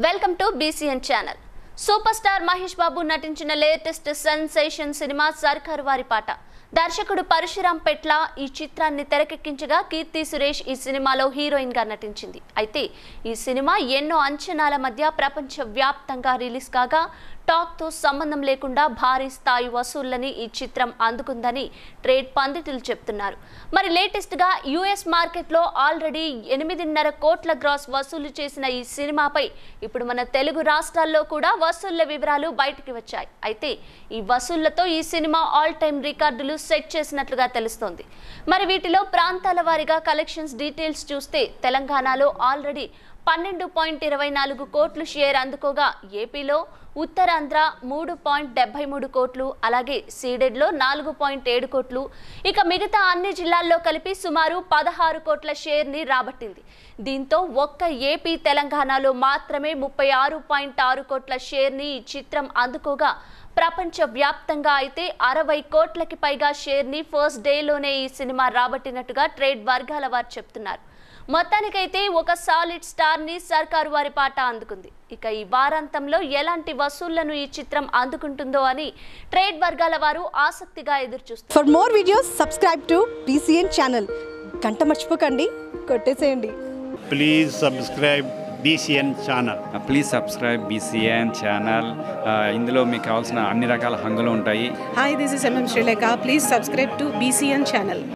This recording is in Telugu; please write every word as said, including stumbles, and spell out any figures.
Welcome to BCN channel. Super star Mahesh Babu నటించిన లేటెస్ట్ సెన్సేషన్ సినిమా సర్కారు వారి పాట. దర్శకుడు పరశురాం పెట్ల ఈ చిత్రాన్ని తెరకెక్కించగా కీర్తి సురేష్ ఈ సినిమాలో హీరోయిన్ గా నటించింది. అయితే ఈ సినిమా ఎన్నో అంచనాల మధ్య ప్రపంచ వ్యాప్తంగా రిలీజ్ కాగా టాక్ తో సంబంధం లేకుండా భారీ స్థాయి వసూళ్లని ఈ చిత్రం అందుకుందని ట్రేడ్ పండితులు చెప్తున్నారు. మరి లేటెస్ట్ గా యుఎస్ మార్కెట్ లో ఆల్రెడీ ఎనిమిదిన్నర కోట్ల గ్రాస్ వసూలు చేసిన ఈ సినిమాపై ఇప్పుడు మన తెలుగు రాష్ట్రాల్లో కూడా వసూళ్ల వివరాలు బయటికి వచ్చాయి. అయితే ఈ వసూళ్లతో ఈ సినిమా ఆల్ టైమ్ రికార్డులు సెట్ చేసినట్లుగా తెలుస్తోంది. మరి వీటిలో ప్రాంతాల వారీగా కలెక్షన్స్ డీటెయిల్స్ చూస్తే తెలంగాణలో ఆల్రెడీ పన్నెండు పాయింట్ ఇరవై నాలుగు కోట్లు షేర్ అందుకోగా ఏపీలో ఉత్తరాంధ్ర మూడు పాయింట్ డెబ్బై మూడు కోట్లు, అలాగే సీడెడ్లో నాలుగు పాయింట్ ఏడు కోట్లు, ఇక మిగతా అన్ని జిల్లాల్లో కలిపి సుమారు పదహారు కోట్ల షేర్ని రాబట్టింది. దీంతో ఒక్క ఏపీ తెలంగాణలో మాత్రమే ముప్పై ఆరు పాయింట్ ఆరు కోట్ల షేర్ని ఈ చిత్రం అందుకోగా ప్రపంచ వ్యాప్తంగా అయితే అరవై కోట్లకి పైగా షేర్ని ఫస్ట్ డేలోనే ఈ సినిమా రాబట్టినట్టుగా ట్రేడ్ వర్గాల వారు చెప్తున్నారు. మొత్తానికైతే ఒక సాలిడ్ స్టార్ ని సర్కారు వారి పాట అందుకుంది. ఇక ఈ వారాంతంలో ఎలాంటి వసూళ్లను ఈ చిత్రం అందుకుంటుందో అని ట్రేడ్ వర్గాల వారు ఆసక్తిగా ఎదురు చూస్తారు. For more videos subscribe to BCN channel. గంట మర్చిపోకండి, కొట్టేసేయండి. Please subscribe BCN channel. Please subscribe BCN channel. ఇందులో మీకు కావాల్సిన అన్ని రకాల హంగులు ఉంటాయి. Hi, this is MM Sreelekha. Please subscribe to BCN channel.